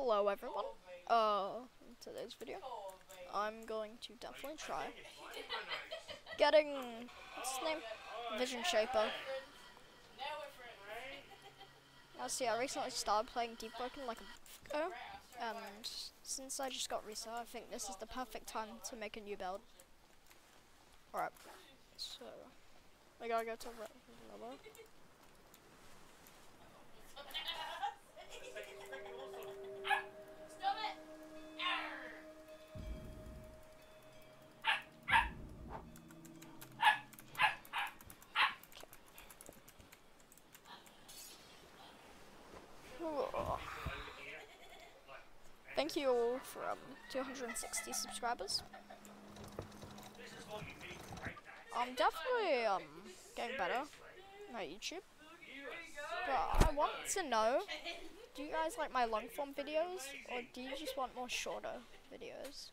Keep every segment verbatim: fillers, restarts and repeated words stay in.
Hello everyone. Uh, in today's video, I'm going to definitely try getting, what's his name? Vision Shaper. Now see, I recently started playing Deep Broken like a month ago, and since I just got reset, I think this is the perfect time to make a new build. Alright, so, we gotta go to level. Thank you all for um, two hundred sixty subscribers. I'm definitely um, getting better on my YouTube. But I want to know, do you guys like my long form videos, or do you just want more shorter videos?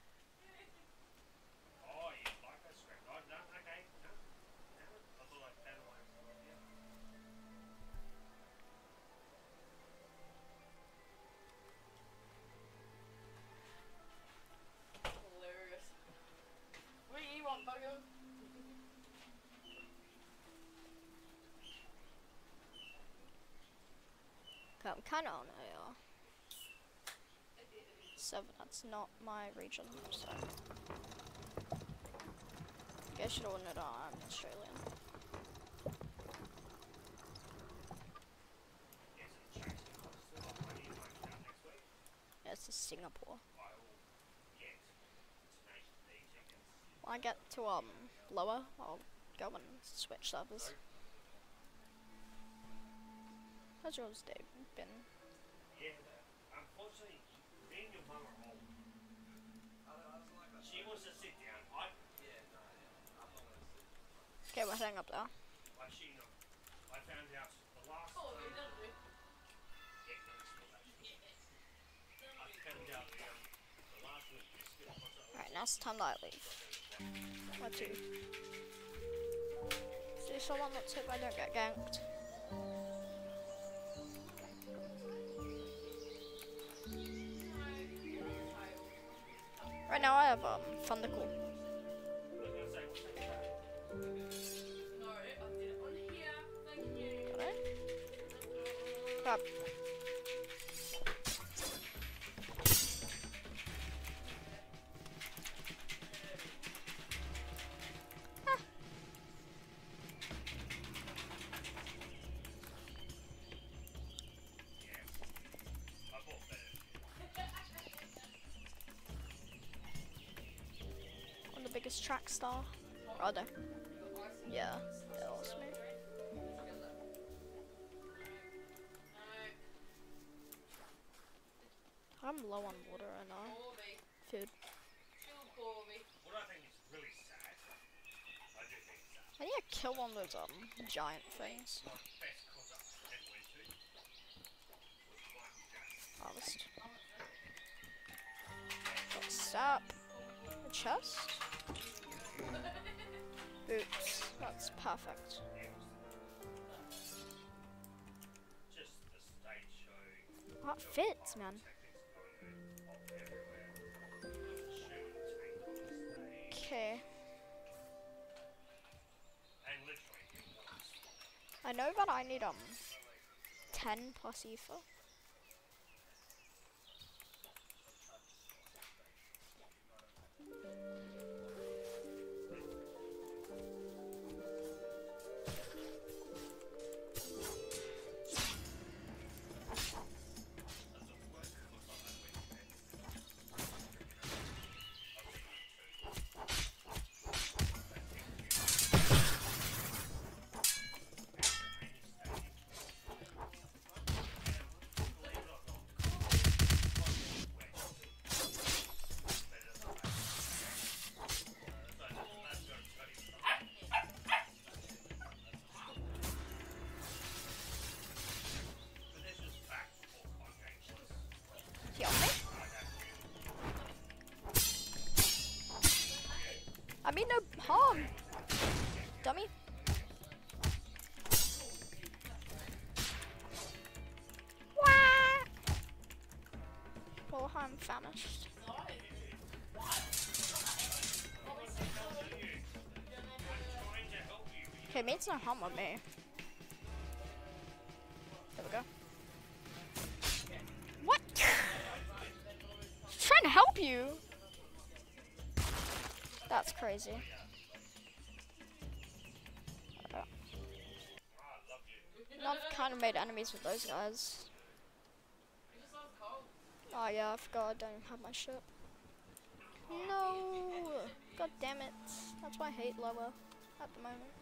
Okay, I'm kind of on a uh, seven. That's not my region, so I guess I should have won it. Uh, I'm Australian. Yeah, it's Singapore. When I get to um lower, I'll go and switch servers. How's yours day been? Yeah, unfortunately, me and your mum are old. She wants to sit down. I yeah, no, yeah. I'm not gonna sit. Okay, we're heading up there. Like she know. I found out the last. Oh, you done it? Yeah, no, it's not actually. I found out the um the last week. Alright, now it's time that I leave. Where to? See someone, let's hope I don't get ganked. Right now I have um Thundercall. Got it? Crap. Ah. I'm the biggest track star. Rather. Yeah, that was me. I'm low on water and uh, food. What I think is really sad. I do think it's sad. I need to kill one of those um giant things. Harvest. Got sap. A chest. Boots. That's perfect. Just the stage show. That fits, man. Okay. I know that I need um ten plus ether. I mean no harm, dummy. Wah! Well, I'm famished. Okay, means no harm on me. There we go. What? Trying to help you. That's crazy. Uh, I've kind of made enemies with those guys. Oh yeah, I forgot I don't have my ship. No! God damn it. That's why I hate Loa at the moment.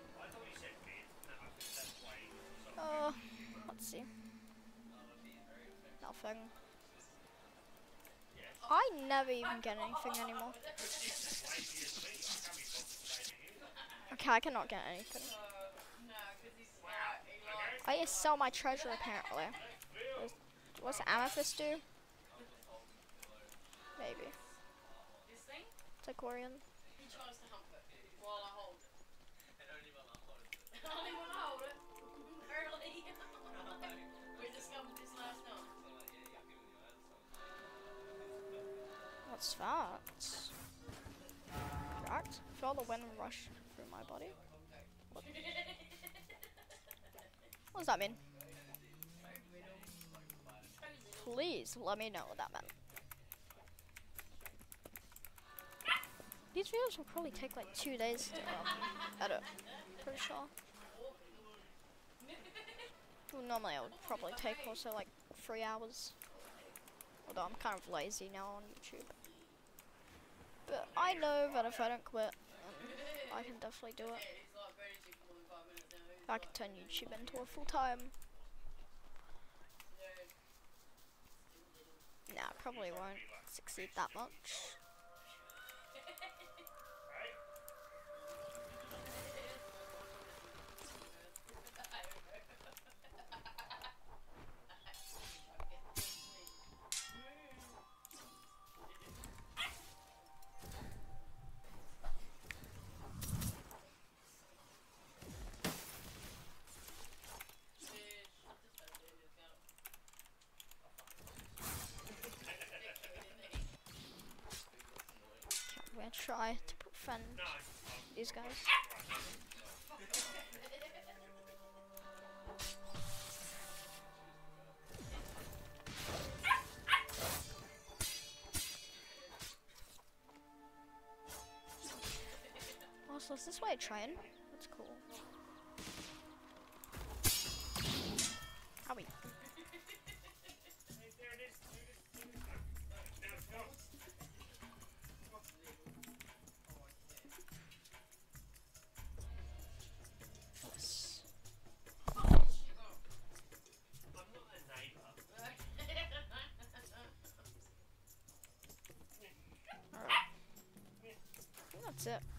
Uh, let's see. Nothing. I never even get anything anymore. Okay, I cannot get anything. I need to sell my treasure apparently. What's, what's the amethyst do? Maybe. Tychorian. What's that? Cracked? Feel the wind rush through my body. What? What does that mean? Please let me know what that meant. These videos will probably take like two days to um, edit. Pretty sure. Well, normally it would probably take also like three hours. Although I'm kind of lazy now on YouTube. But I know that if I don't quit, um, I can definitely do it. I can turn YouTube into a full time. Nah, probably won't succeed that much. I'm gonna try to defend these guys. Also, is this way a train? That's cool. Howie. Yes. Alright. I think that's it.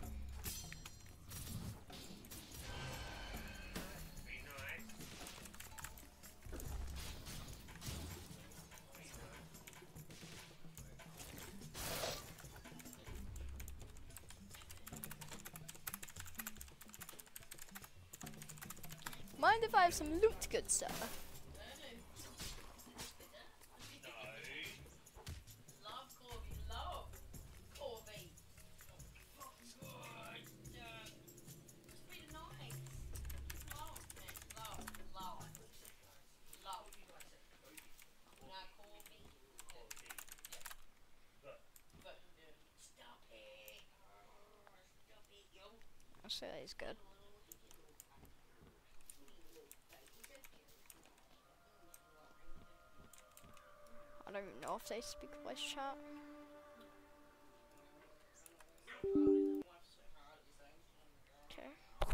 Mind if I have some loot, good sir? I'll say that he's good. I don't even know if they speak voice chat. Okay.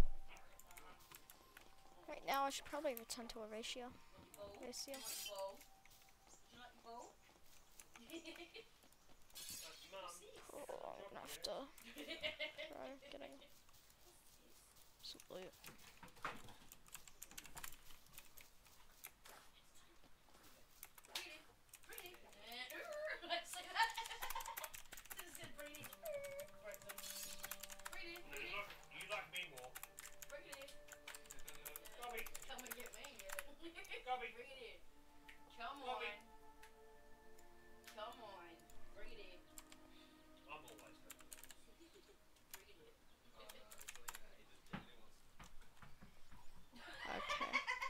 Right now I should probably return to Aracia. Aracia. Oh, I'm gonna have to try getting some loot. always go. Okay.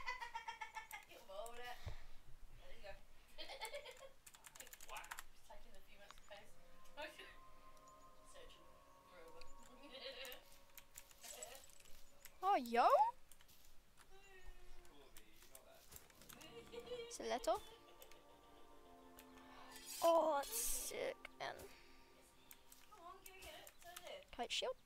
What? Oh, yo. Stiletto. Oh, that's sick. And kite shield.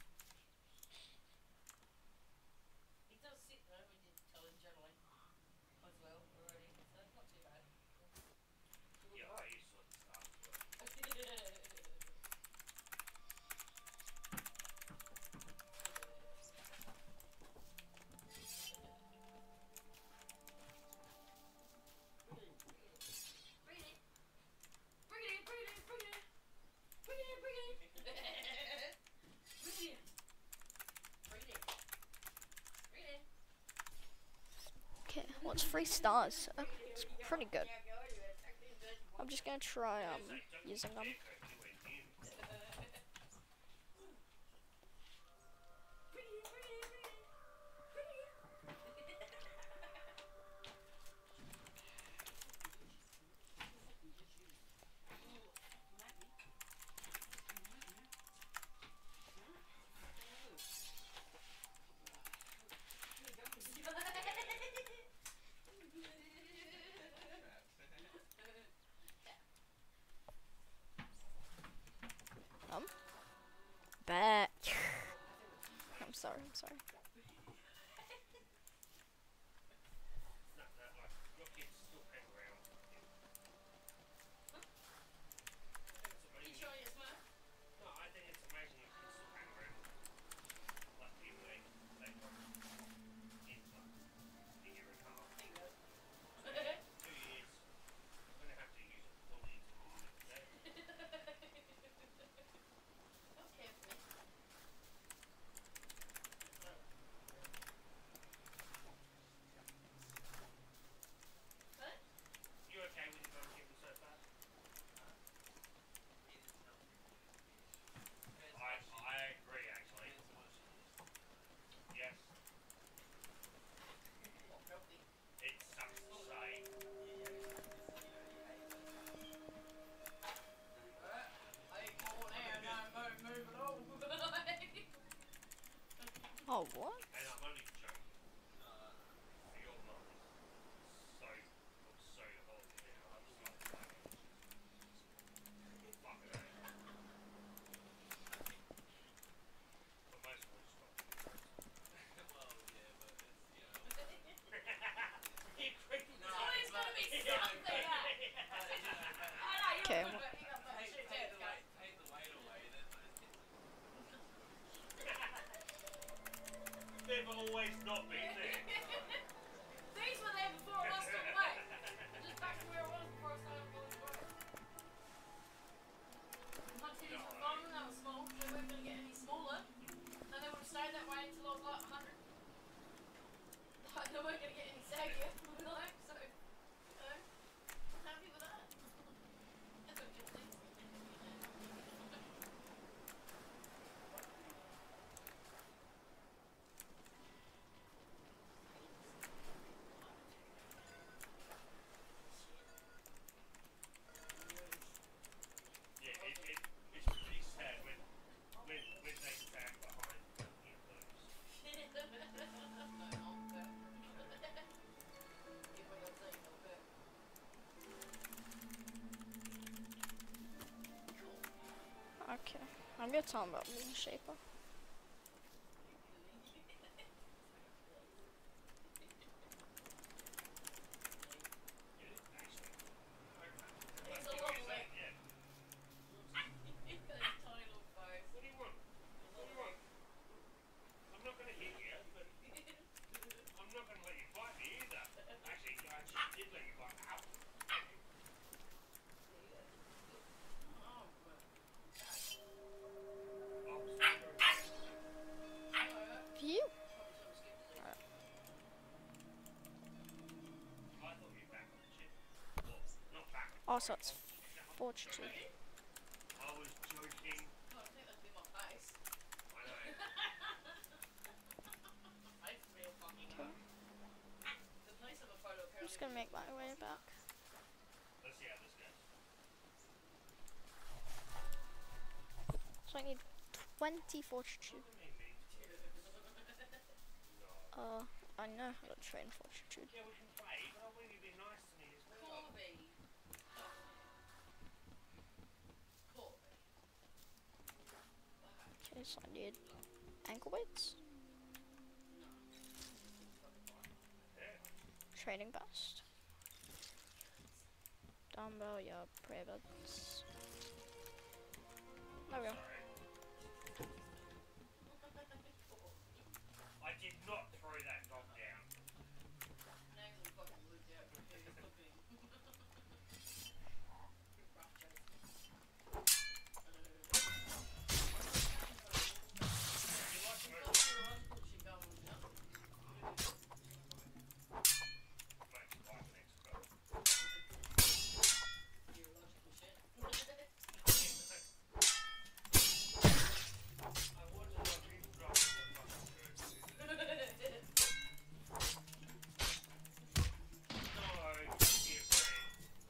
Yeah, I used to at the start as well. Okay, well, it's three stars. So it's pretty good. I'm just gonna try um using them. Um. Back. I'm sorry. I'm sorry. No, no, like, your kids still hang around. It's amazing. No, I think it's amazing you can still hang around. Like, even they, they got in like a year and a half. Two years. I'm gonna have to use it fully to use it today. You okay with your mum getting so fast? I I agree actually. Yes. It sucks to say. Oh, what? And I'm only joking. Your mum is so looks so healthy now. I'm just like, like fucking A. But most of all just got big bones. You creepy. Okay. They've always not been there. These were there before I lost all the weight. Just back to where I was before I started losing weight. My titties were fine when they were small. They weren't going to get any smaller. And they would have stayed that way until I was like one hundred. Like, they weren't going to get any saggier. Like, so, you know, I'm happy with that. That's a good thing. Yeah, it, it, it's pretty sad when when when they stand behind your boobs. Okay. I'm gonna tell him about Moon Shaper. It's a long leg. Yeah. Those tiny little bows. What do you want? What do you want? I'm not gonna hit you, but I'm not gonna let you bite me either. Actually, I actually did let you bite me. Ow. Oh, well. Oh, sorry. Phew. I thought you were back on the chip. Well, not back. Also, it's fortitude. I was joking. God, I think that'd be my face. I know. Face is real fucking hard. The police have a photo I'm apparently. just gonna make my way back. Let's see how this goes. So I need twenty fortitude. Look at me, mate. No. Uh, I know how to train fortitude. Yeah, we can play, but I want you to be nice to me as well. Corby. Corby. Okay, so I need ankle weights, Yeah. training vest, dumbbell, yeah, prayer beds. There we go. Sorry. I did not throw that dog down. Names will fucking lose out for who's looking. Rough chase. You like to move? Neurological shit going on now. Mate, five minutes ago. Neurological shit. I wanted to be drunk on the fucking good. No, dear friend.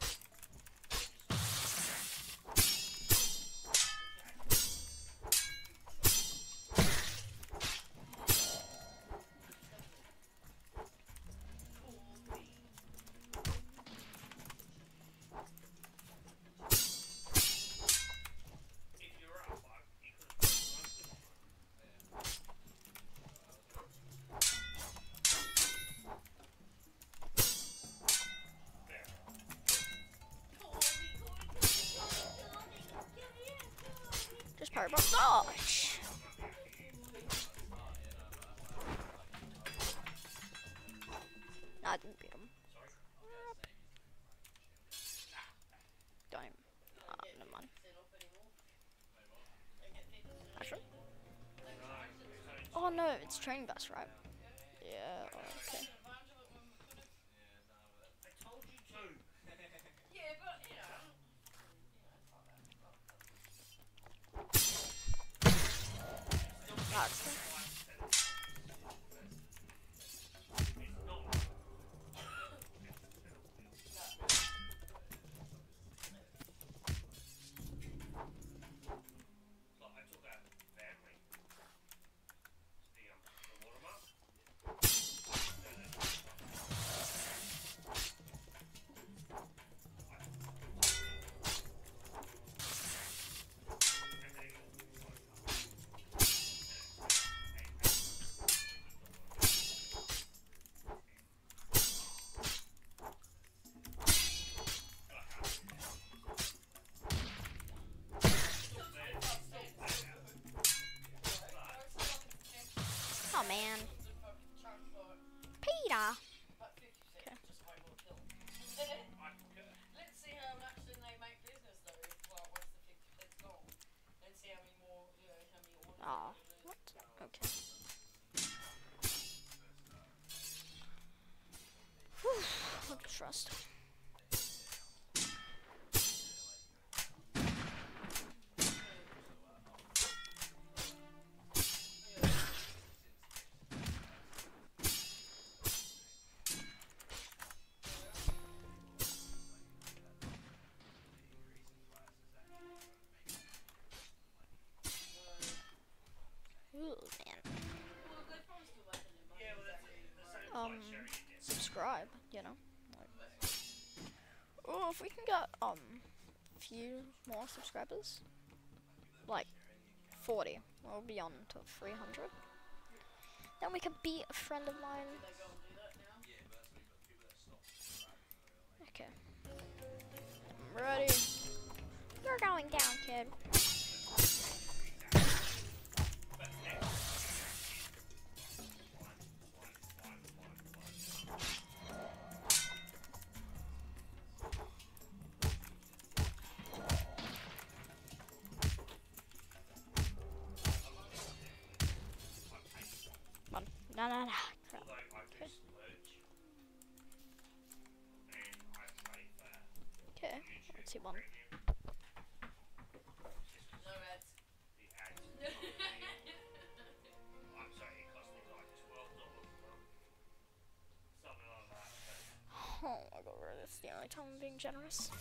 If you're up, I, you could have put one on. There. Just power bomb dodge. Nah, I didn't beat him. Sorry. Don't even. Ah, never mind. Actually? Oh no, it's training vest, right? Yeah, okay. I told you to. Yeah, but you know. That's it. It's not. Like, I took our family to the, um, the water mark. Oh man. Peter. Okay. Let's see how much then they make business though, if, like, once the fifty percent's gone. And see how many more, you know, how many orders. Aw, they're gonna do. what? Okay. Whew, look at trust. Ooh, man. Well, they're probably still making their money. Yeah, well, that's it. The same Um, like Sherry did. Subscribe, you know. Like, oh, if we can get um few more subscribers, like forty, we'll be on to three hundred. Then we can beat a friend of mine. They go and do that now. Okay. I'm ready. You're going down, kid. Come on. No, no, no. Crap. Although I do Okay. splurge. And I pay for Okay. YouTube Let's see one. Premium. No I'm sorry, it cost me like twelve dollars a month. Something like that. Oh my god, really, that's the only time I'm being generous.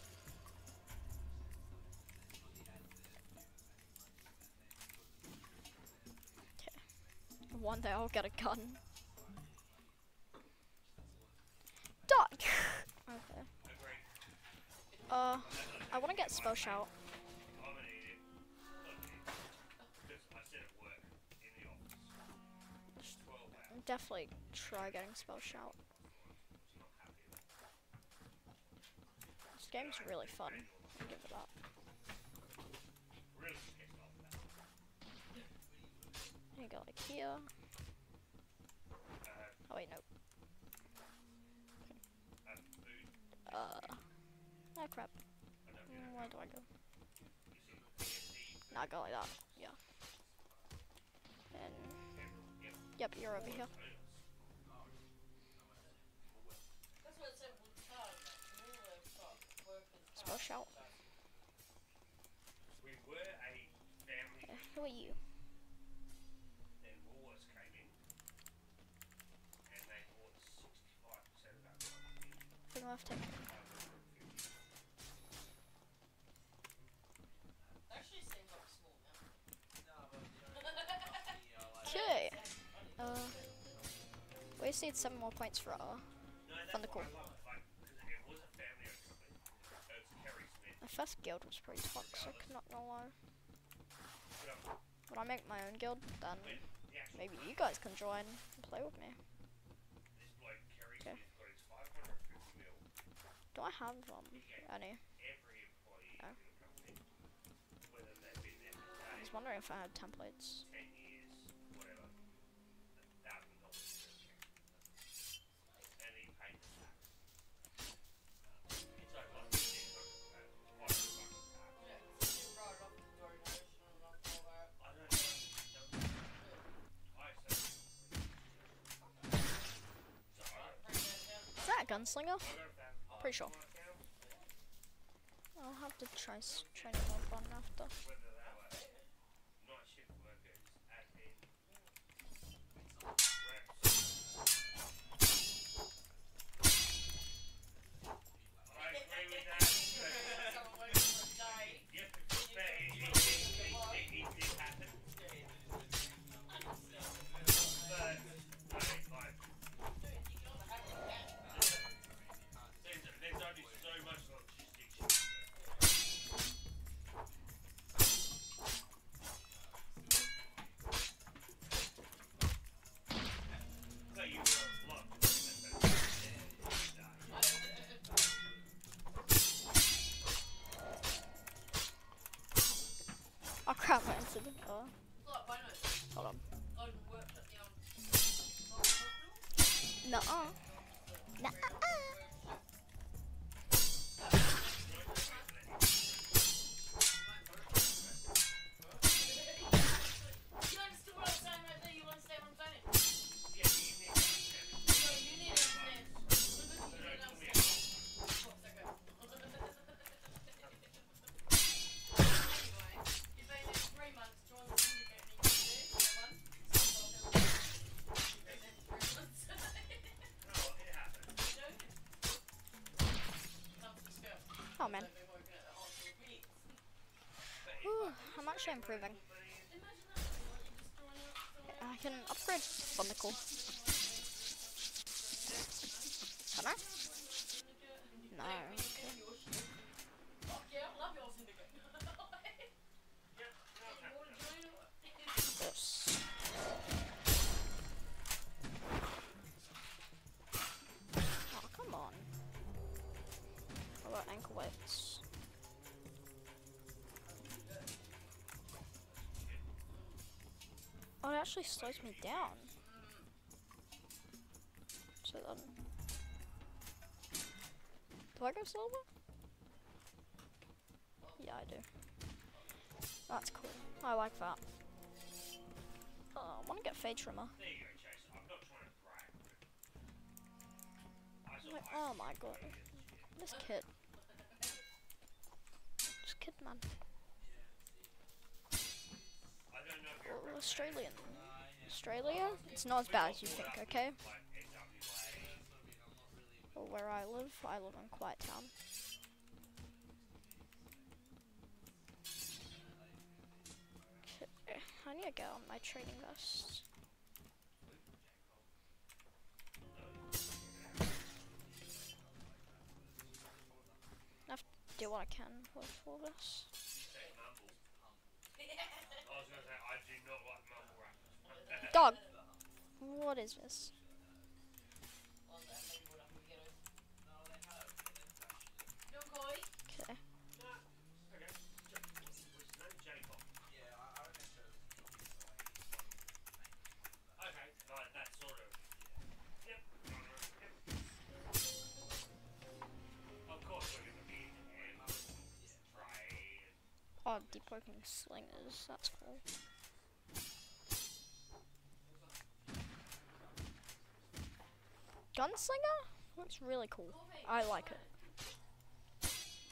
Okay. One day I'll get a gun. Duck! Okay. Agreed. Uh, I wanna get spell shout. I'm an idiot. Not an idiot. Because I said at work, in the office. It's twelve hours. Definitely try getting spell shout. Not happy with it. This game's really fun. I'll give it that. Really pissed off about it. You go like here. Uh, Oh wait, no. uh, food. Uh, oh crap. I don't Mm, know. Where do I go? You see, P S D, No, I go like that. Yeah. And yep. yep, you're over here. That's what it said with the car. We were start working. Spell shout. We were a family. Okay, who are you? Then Woolworths came in, and they bought sixty-five percent of our company. Who do I have to take? Actually seems like a small amount. Okay. Uh, we just need seven more points for our. No, that's From the what call. I love, like, because it was a family-owned company. It was Kerry Smith. My first guild was pretty toxic, not gonna lie. Put up When I make my own guild, then when the actual maybe you guys can join and play with me. this bloke Kerry Okay. Smith got his five hundred fifty mil. Do I have um any? Every employee Oh. in the company, whether they've been there for I days, was wondering if I had templates. ten years, whatever, a thousand dollars per check. And he paid the tax. It's like like fifteen hundred, uh, five hundred bucks a tax. Yeah, so you brought it up to the donation and all that. I don't know. I said. So I Bring that down. Is that a gunslinger? I got a thousand Pretty sure. on my account, I'll have to try s- training more fun after. whether they were night shift workers, admin, reps. I agree with that. Someone working for a day. Yes, but it, it, it, it, it did happen. But, I mean, like, there's, there's only so much logistics. So you were a lot. Oh crap, I answered. Uh, Look, why not? hold on. Logan worked at the um. Nuh-uh. Nuh-uh. You understood what I was saying right there? You understand what I'm saying? Yeah, you need to understand it. No, you need to understand. You need to understand. Anyway, you've been there three months, join the syndicate, and you can do one. You've been there three months. No, it happened. Comes to scale. Oh man. They've been working at the hospital for years. Whew, I'm actually improving. Imagine that. Like, you just throwing out, throwing out. I can upgrade Thundercall. Can I? No. Okay. Fuck yeah, I love your syndicate. Yeah, no, it You happened. wanna join it? Yes. Oh, come on. How about ankle weights? Oh, it actually slows me down. So then... Do I go slower? Yeah, I do. That's cool. I like that. Oh, I want to get Fade Trimmer. There you go, Chase. I'm not trying to brag. I saw Like, I oh my god. This kid. This kid, man. I Australian. Australia? It's not as bad as you think, okay? Or where I live, I live in Quiet Town. Okay, I need to get on my training vest. I have to do what I can with all this. I was gonna say, I do not like mumble rap. Dog! What is this? No koi. Okay. Okay. What's his name? Jacob. Okay, like that sort of. Yep. Yep. Of course we're gonna be in him. Right. Oh, deep working slingers. That's cool. Gunslinger? Looks really cool. I like it.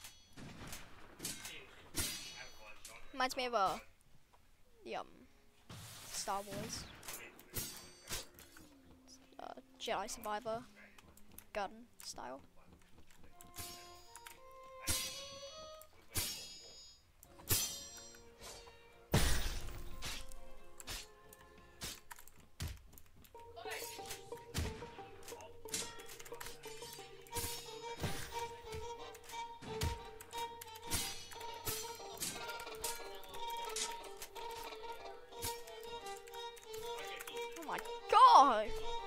Reminds me of a the um Star Wars uh, Jedi Survivor gun style. Oh my god!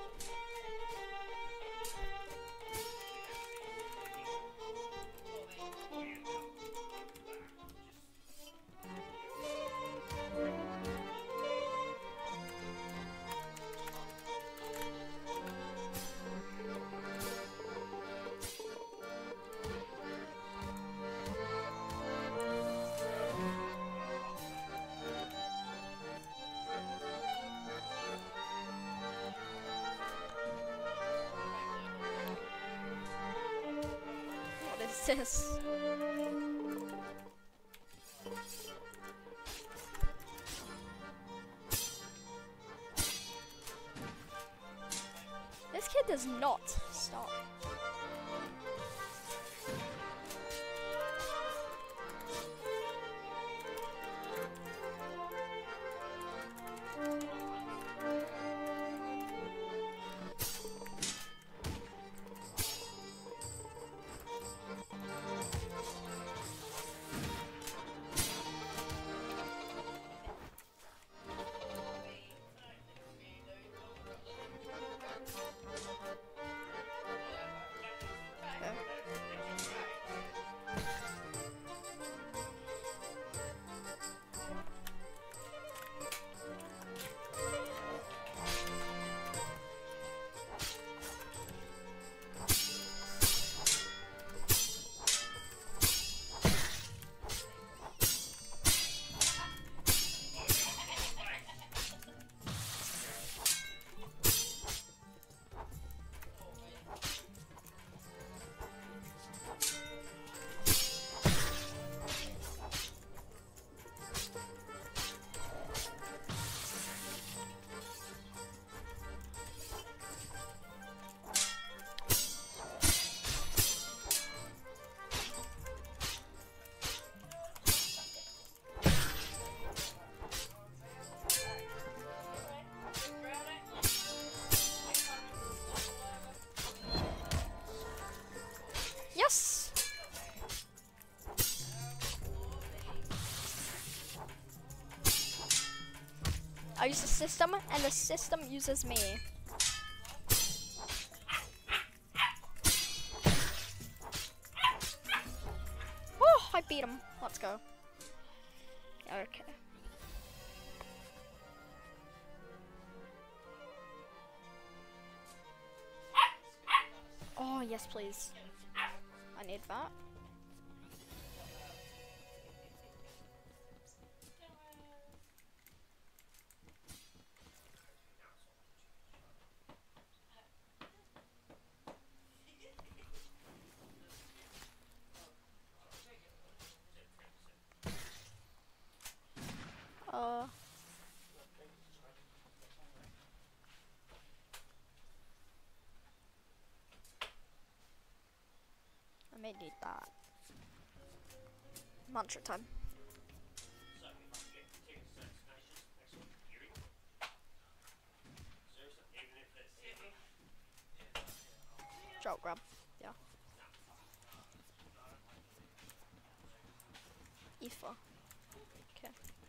What is this? This kid does not stop. Yes! I use the system, and the system uses me. Oh, I beat him. Let's go. Okay. Oh, yes, please. I need that. Uh, may need that. Mantra time. So if I can get tickets to Six Nations next week, here we go. Seriously, even if it's Sydney. Drop grab. Yeah. Aoife. Okay.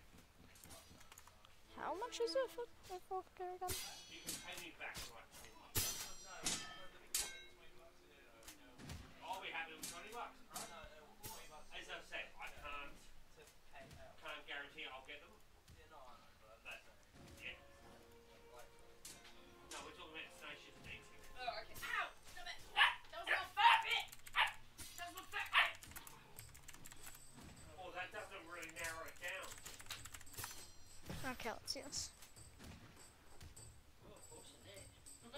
How much is it for the vodka again? You can pay me back for like twenty bucks. I'll be happy with twenty bucks. As I said, I can't can't guarantee I'll get them. But yeah. No, we're talking about Station D tickets. Oh, okay. Ow! Stop it! That was my fat bit! That was my fat bit! Well, that doesn't really narrow it down. Okay, let's see this. Oh, of course it did.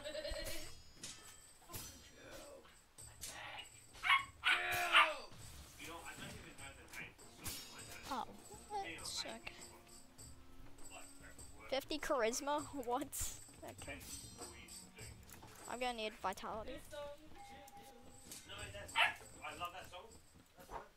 You know, I don't even know the name for something like that. Oh, Hang on, let's mate. check. Like, forever work. fifty charisma? What? Okay. Always do. I'm gonna need vitality. No, that's, I love that song. That's fine.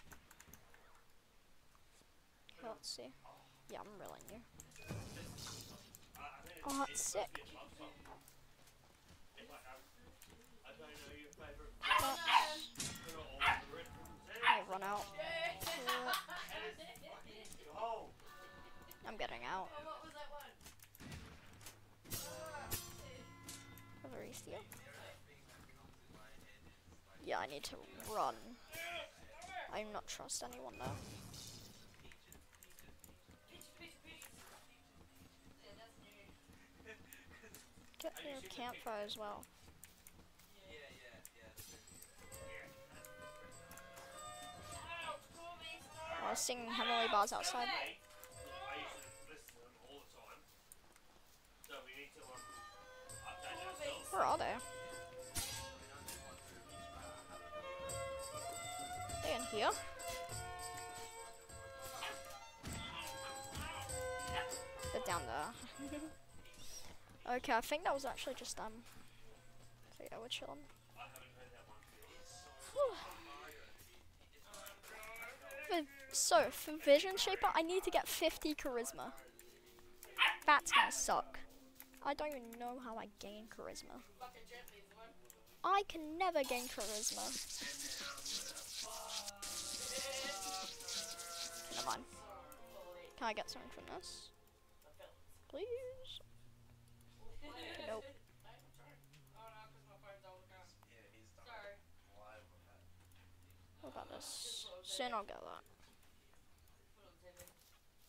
Okay, let's see. Yeah, I'm really new. I, I think Oh, it's, that's it's sick. a love song. It's like, um, I don't know your favourite. But Put it all over it. I run out. Oh, I'm getting out. Oh, what was that one? Avaristia. Yeah, I need to run. I do not trust anyone there. Get your campfire as well. I was singing Heavenly Bars outside. I used to listen to them all the time. So we need to um, update ourselves. Where are they? They in here? They're down there. Okay, I think that was actually just them. So yeah, we're chilling. I haven't heard that one. For- So, for Vision Shaper, I need to get fifty charisma. That's gonna suck. I don't even know how I gain charisma. Fucking gently is the one. I can never gain charisma. Never mind. Can I get something from this? Please? Nope. Oh no, because my phone's old account. Sorry. What about this? Soon I'll get that. Put on T V.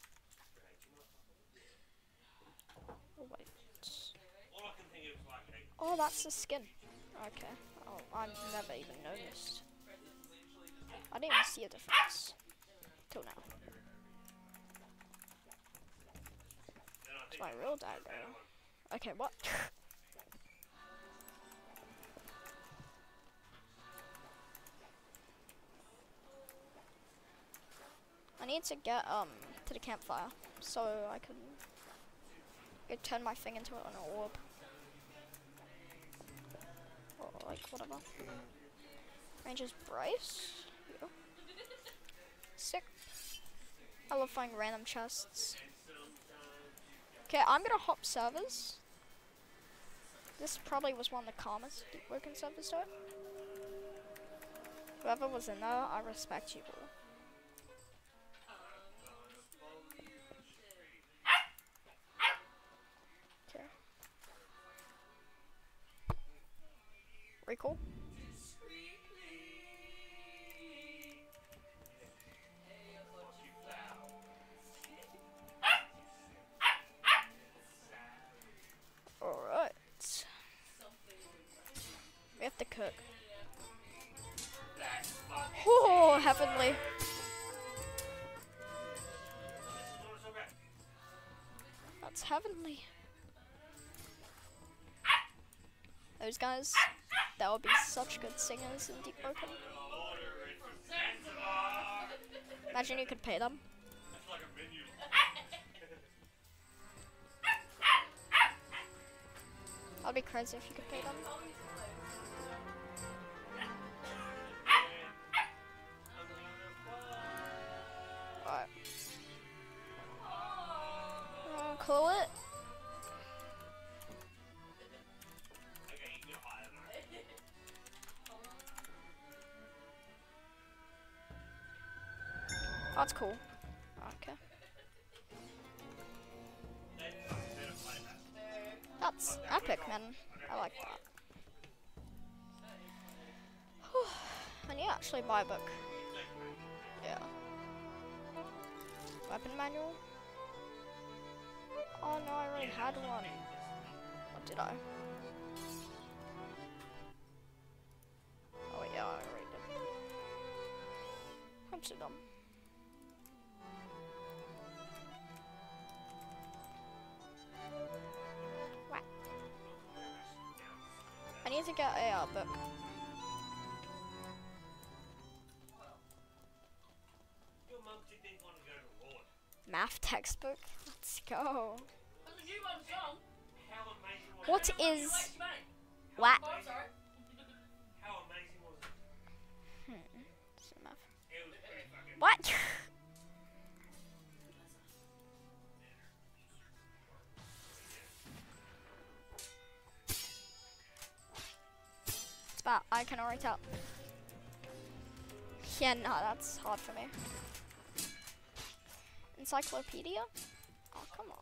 Oh, wait. All I can think of is like a Oh, that's the skin. Okay. Oh, I've never even noticed. I didn't even see a difference. Till now. It's my real dagger. Okay, what? I need to get um to the campfire so I can it turn my thing into an orb. Or like whatever. Ranger's Bryce. Yeah. Sick. I love finding random chests. Okay, I'm gonna hop servers. This probably was one of the calmest working servers to it. Whoever was in there, I respect you all. Okay. Recall. Alright. We have to cook. Oh, heavenly. That's heavenly. Those guys, that would be such good singers in Deep Broken. Imagine you could pay them. That's like a menu. That'd be crazy if you could pay them. call it. Okay, you can hire them. That's cool. Okay. They fucking better play that. That's epic, man. I like that. I need to actually buy a book. Yeah. Weapon manual? Oh no, I already had one. Or did I? Oh yeah, I already did. I'm so dumb. What? I need to get a uh, book. Your mum didn't want to go to Lord. Math textbook? Let's go. That's a new one song. How amazing was What it? is... Wait, you mate. What? Oh, I'm sorry. How amazing was it? Hmm. So math. It was pretty fucking... What? It's bad. I can already tell. Yeah, no, that's hard for me. Encyclopedia? Oh, come on.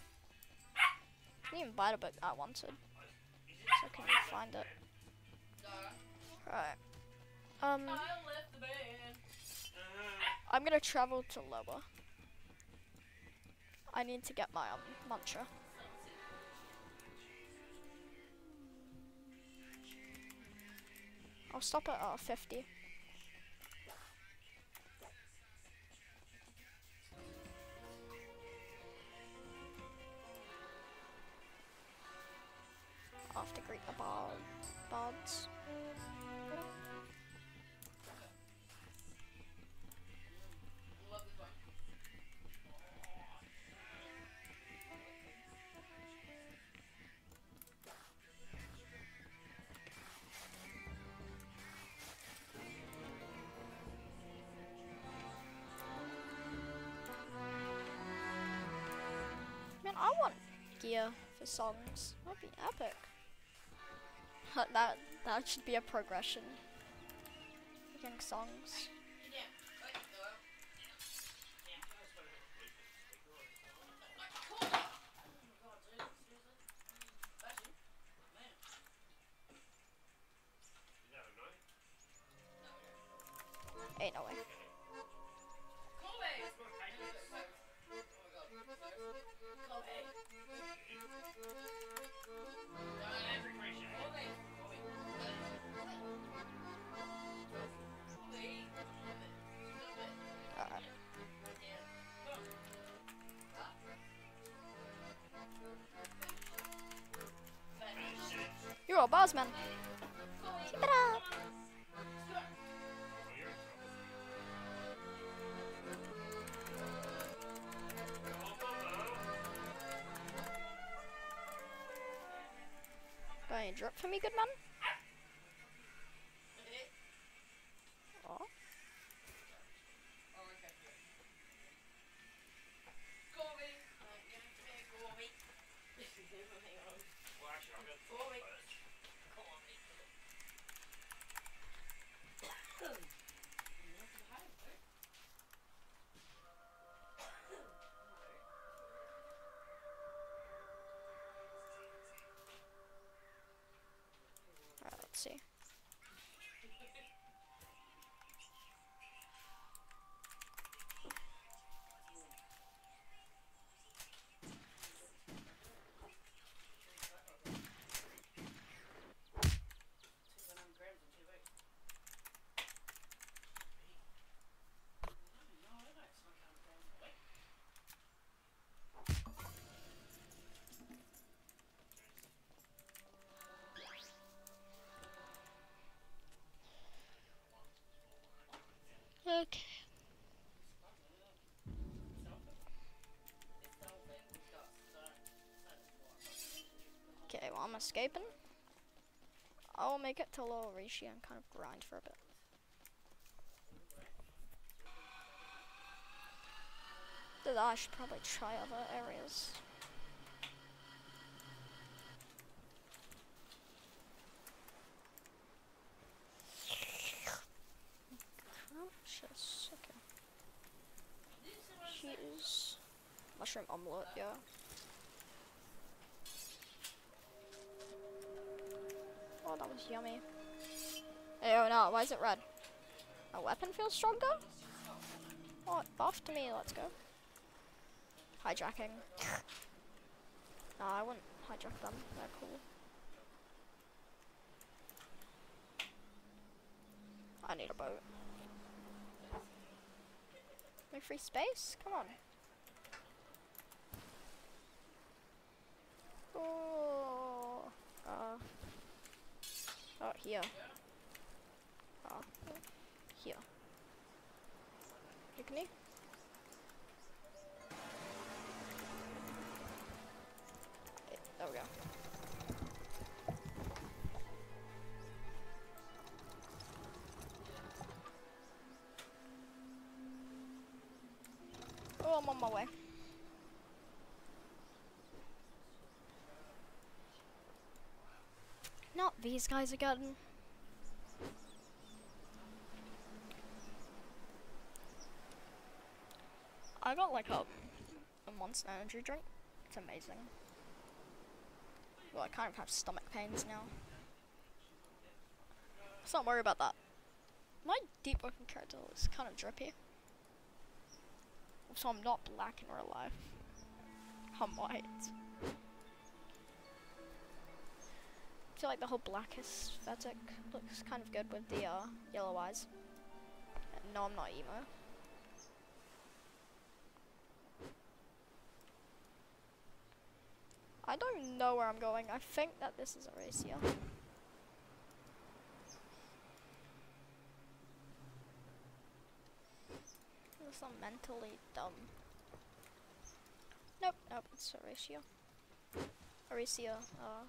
I didn't even buy the book I wanted. So can you find it? Right. Um, I left the band. Uh, I'm gonna travel to Lower. I need to get my um mantra. I'll stop at uh, fifty. I'll have to greet the bar bards. Love this one. Man, I want gear for songs. That'd be epic. that that should be a progression. Getting songs. Yeah. Wait, hello. Yeah. Cool. Oh my god, dude. Seriously? That's you? Man. you never know. Ain't no way. Cool, babe. Oh my god. Cool, babe. Every appreciate Cool, it. babe. Cool, babe. Cool, babe. Alright. You're a boss man. Keep it up. Got any drip for me, good man? Oh. Well, actually, I'll go for it first. Alright, let's see. Okay. Okay, well I'm escaping. I'll make it to Lower Rishi and kind of grind for a bit. After that, I should probably try other areas. mushroom omelette, yeah. Oh, that was yummy. Oh no, why is it red? My weapon feels stronger? Oh, it buffed me, let's go. Hijacking. No, I wouldn't hijack them, they're cool. I need a boat. No free space? Come on. Oh, uh, oh, here. Oh, here. Picnic? There we go. Oh, I'm on my way. Not these guys again. I got like a, a Monster Energy drink. It's amazing. Well, I kind of have stomach pains now. Let's not worry about that. My deep working character is kind of drippy. So I'm not black in real life. I'm white. I feel like the whole black aesthetic looks kind of good with the uh, yellow eyes. And no, I'm not emo. I don't know where I'm going. I think that this is Aracia. This I'm mentally dumb. Nope, nope, it's Aracia. Aracia, uh...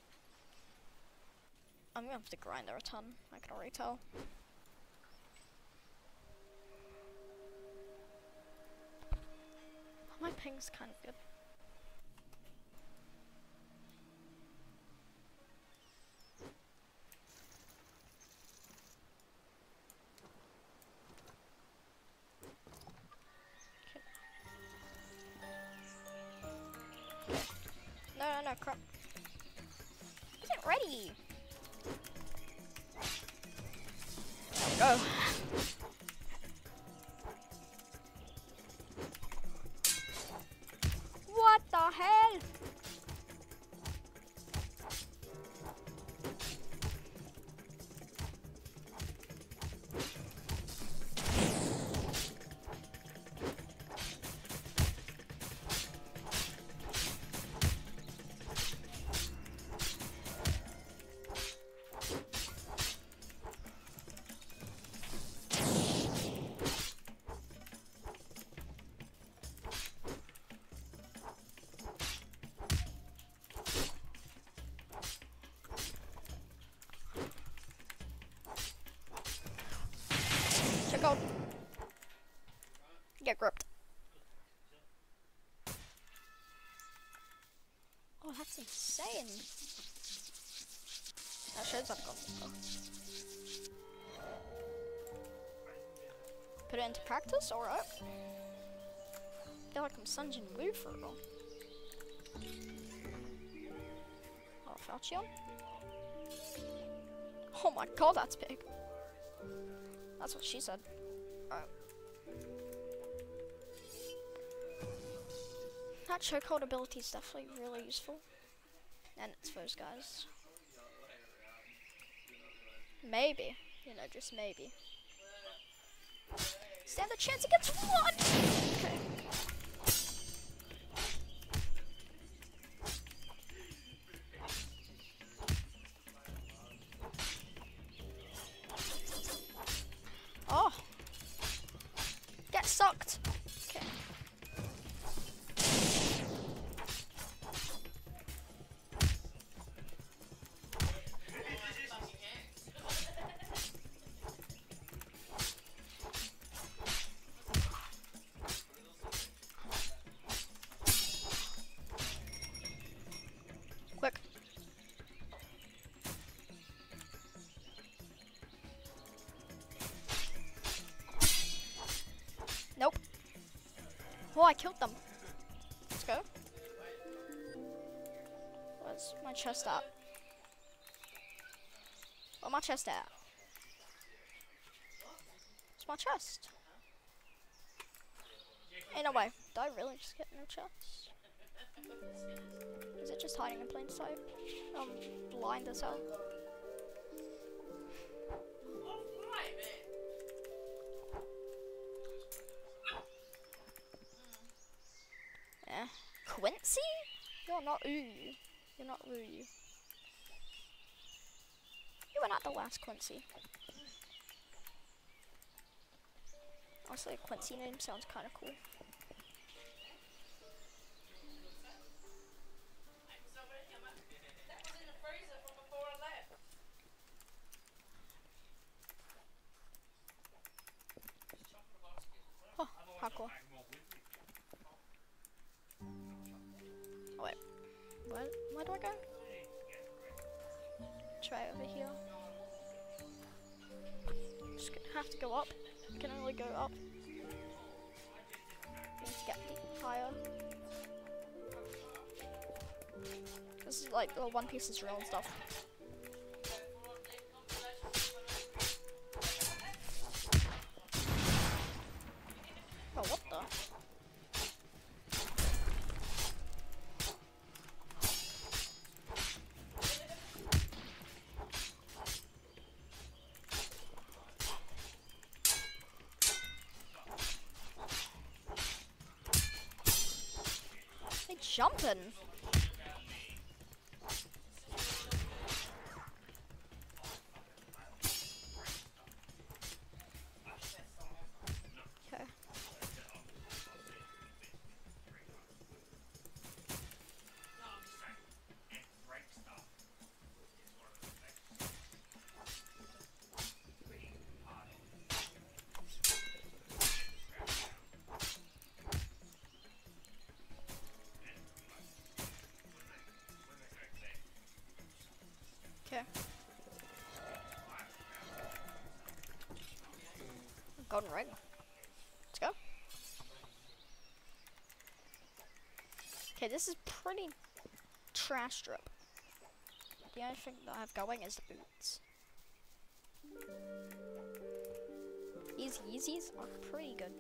I'm gonna have to grind her a ton, I can already tell. My ping's kind of good. No, no, no, crap. Isn't ready. There we go. What the hell? Go. Get gripped. Oh, that's insane. That shows up. Go. Put it into practice, alright. I feel like I'm Sunjin Woo for real. Oh, Falchion. Oh my god, that's big. That's what she said. Alright. That chokehold ability is definitely really useful. And it's those guys. Maybe. You know, just maybe. Stand a chance against one! Okay. Oh! Get sucked! Okay. Quick. Nope. Oh, I killed them. Let's go. Where's my chest at? Where's my chest at? It's my chest. Ain't no way. Did I really just get no chest? Is it just hiding in plain sight? Um, blind as hell. Eh. Quincy? You're not Uyu. You're not Uyu. You were not the last Quincy. Honestly, a Quincy name sounds kind of cool. Oh, how cool. Oh, wait. Where, where do I go? Try over here. Just gonna have to go up. I can only go up. Need to get higher. This is like the One Piece is real and stuff. Oh, what the? They jumping. Okay. Okay. Golden ring. Let's go. Okay, this is pretty trash drip. The only thing that I have going is the boots. These Yeezys are pretty good.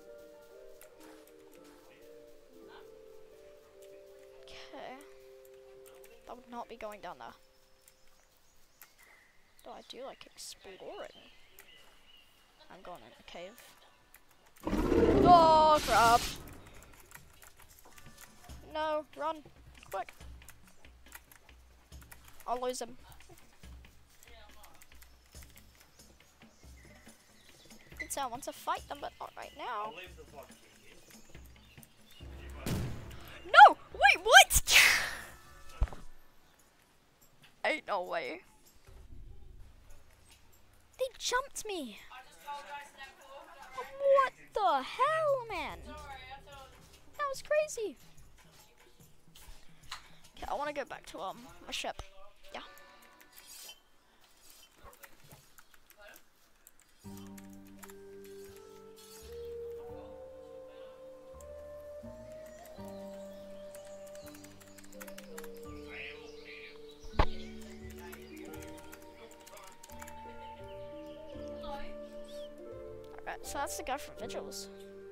Okay. That would not be going down there. Though I do like exploring. I'm going in the cave. Oh crap! No, run! Quick! I'll lose him. Did say I want to fight them, but not right now. No! Wait, what? Ain't no way. They jumped me! What the hell, man? That was crazy. Okay, I want to go back to um my ship. Yeah. Alright, so that's the guy from Vigils.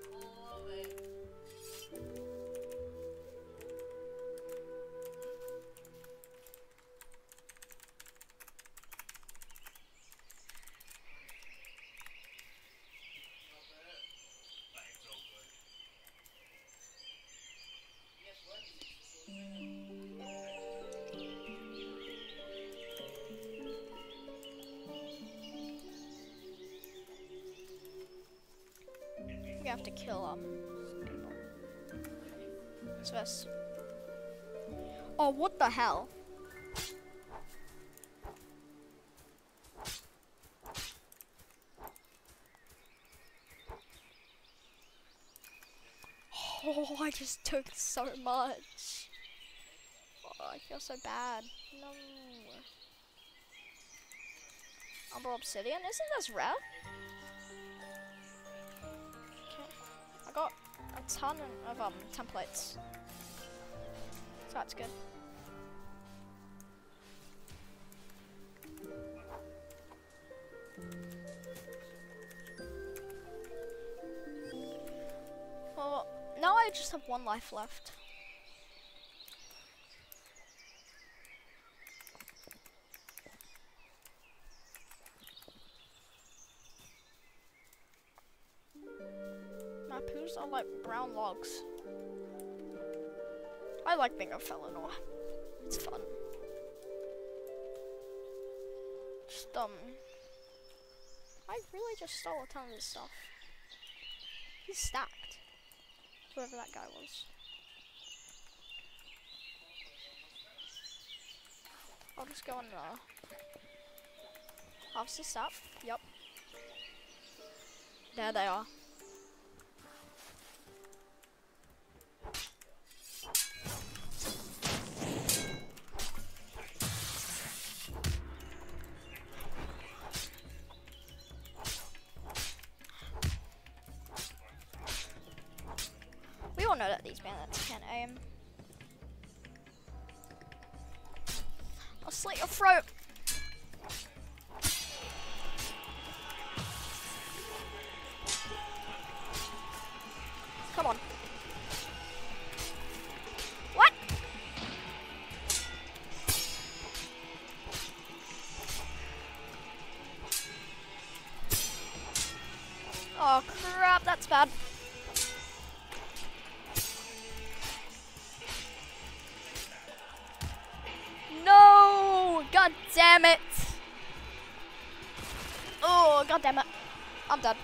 We have to kill um people. What's this? Oh, what the hell? Oh, I just took so much. Oh, I feel so bad. No. Umber Obsidian? Isn't this rare? Okay. I got a ton of um templates. So that's good. Well, now I just have one life left. My poos are like brown logs. I like being a Felinor. It's fun. Just, um... I really just stole a ton of his stuff. He's stacked. Whoever that guy was. I'll just go and, uh... harvest this up. Yep. There they are. We all know that these bandits can't aim. I'll slit your throat! Come on. What? Oh crap, that's bad. No! God damn it! Oh, god damn it. I'm dead.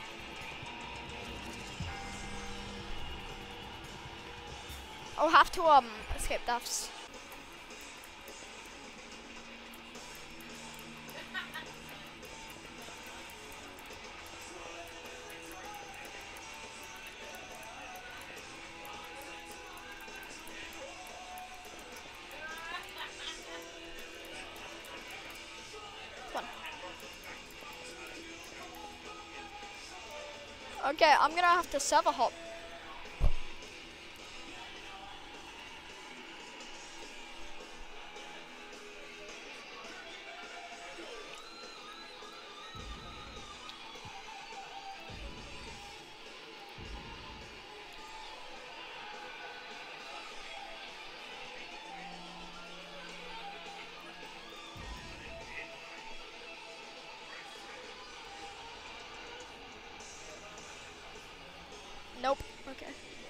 I'll have to um escape deaths. Come on. Okay, I'm gonna have to server hop. Nope. Okay.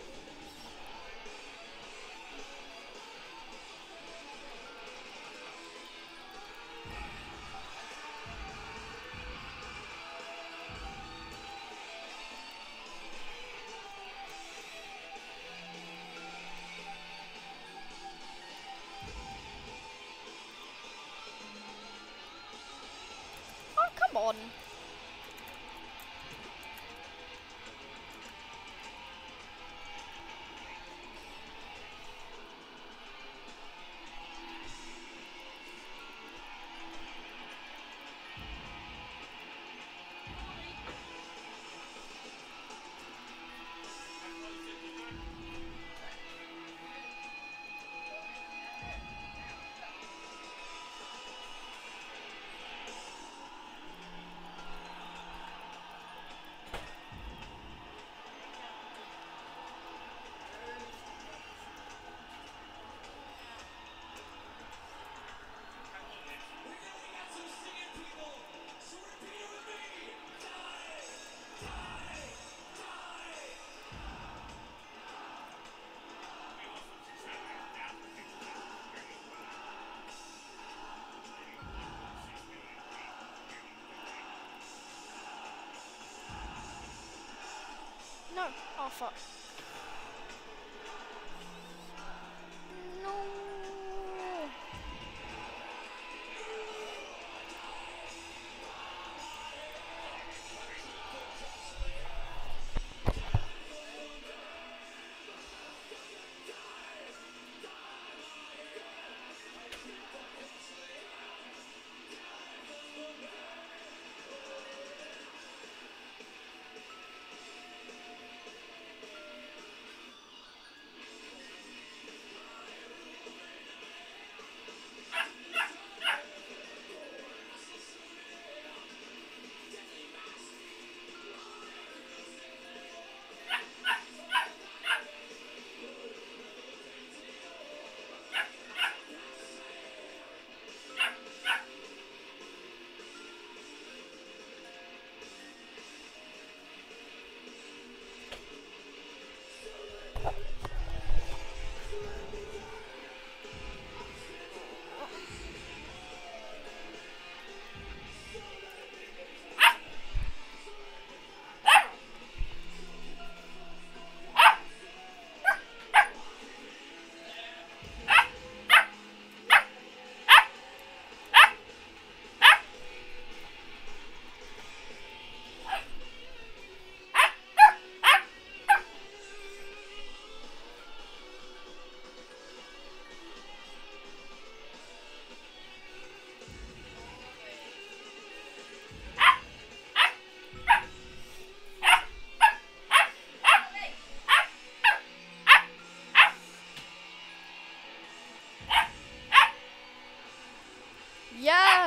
Oh, come on. No. Oh fuck. No.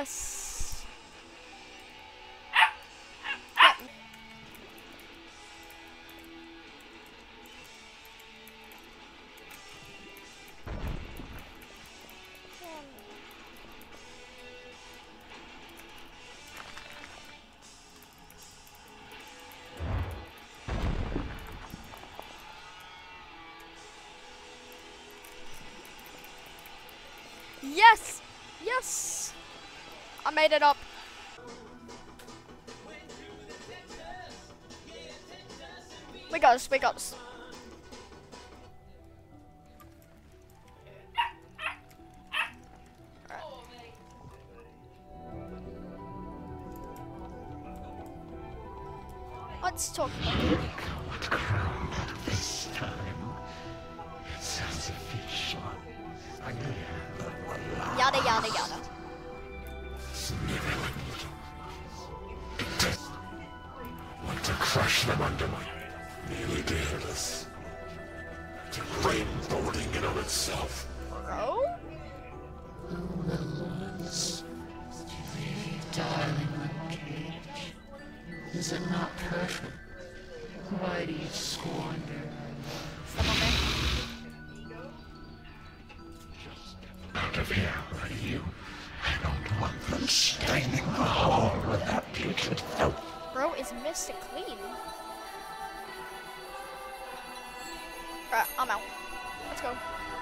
Yes. Yep. Yes! Yes! I made it up. We got this, we got this. Let's talk about it. What crown this time? It sounds official. I know. Yada yada yada. Want to crush them under my nearly fearless. To rain folding in on itself. Bro? Once, darling Uncaged. Is it not perfect? Why do you squander? Step on me. Out of here, are you? I don't want them staining the hall with that putrid filth. Bro is Mister Clean. Alright, I'm out. Let's go.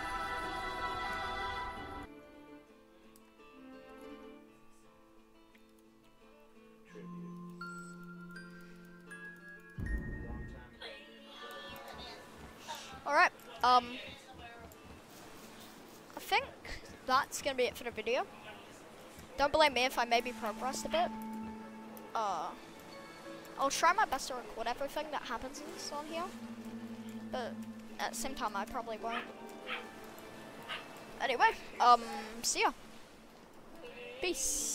Alright, um, I think that's gonna be it for the video. Don't blame me if I maybe progressed a bit. Uh, I'll try my best to record everything that happens on here, but at the same time I probably won't. Anyway, um, see ya. Peace.